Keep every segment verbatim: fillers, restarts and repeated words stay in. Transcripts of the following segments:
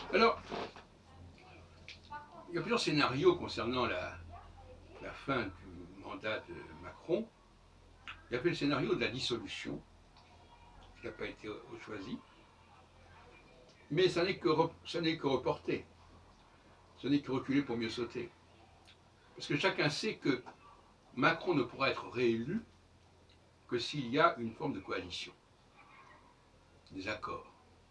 Alors, il y a plusieurs scénarios concernant la, la fin du mandat de Macron. Il y a le scénario de la dissolution, qui n'a pas été choisi, mais ça n'est que, ça n'est que reporté, ce n'est que reculer pour mieux sauter. Parce que chacun sait que Macron ne pourra être réélu que s'il y a une forme de coalition, des accords.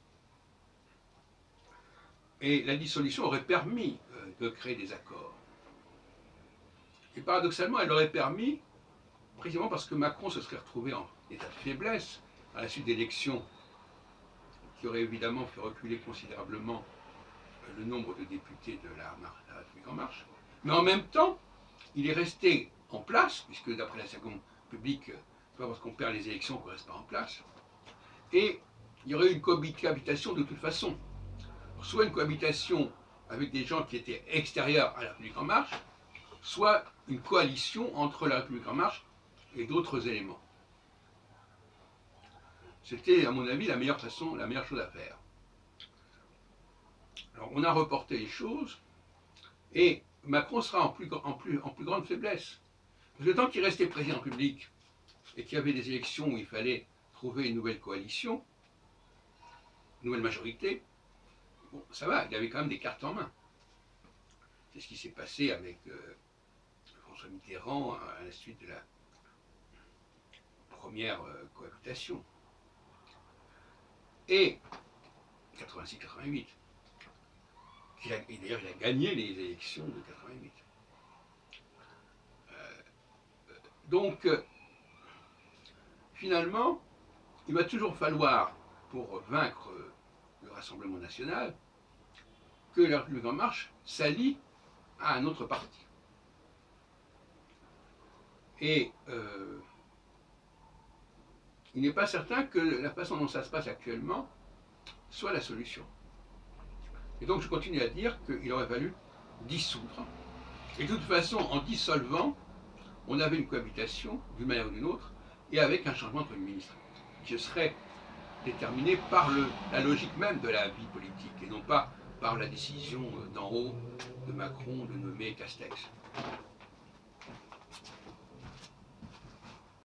Et la dissolution aurait permis de créer des accords. Et paradoxalement, elle aurait permis, précisément parce que Macron se serait retrouvé en état de faiblesse à la suite d'élections qui auraient évidemment fait reculer considérablement le nombre de députés de la, la République en marche. Mais en même temps, il est resté en place, puisque d'après la Seconde République, c'est pas parce qu'on perd les élections qu'on ne reste pas en place. Et il y aurait eu une cohabitation de toute façon. Soit une cohabitation avec des gens qui étaient extérieurs à la République en marche, soit une coalition entre la République en marche et d'autres éléments. C'était, à mon avis, la meilleure façon, la meilleure chose à faire. Alors, on a reporté les choses, et Macron sera en plus, en plus, en plus grande faiblesse. Parce que tant qu'il restait président public, et qu'il y avait des élections où il fallait trouver une nouvelle coalition, une nouvelle majorité, bon, ça va, il avait quand même des cartes en main. C'est ce qui s'est passé avec euh, François Mitterrand à la suite de la première euh, cohabitation. Et quatre-vingt-six quatre-vingt-huit. Et d'ailleurs, il a gagné les élections de quatre-vingt-huit. Euh, donc, euh, finalement, il va toujours falloir, pour vaincre euh, le Rassemblement national, que la République en marche s'allie à un autre parti. Et euh, il n'est pas certain que la façon dont ça se passe actuellement soit la solution. Et donc je continue à dire qu'il aurait fallu dissoudre. Et de toute façon, en dissolvant, on avait une cohabitation, d'une manière ou d'une autre, et avec un changement de Premier ministre, qui serait déterminé par le, la logique même de la vie politique, et non pas par la décision d'en haut de Macron de nommer Castex.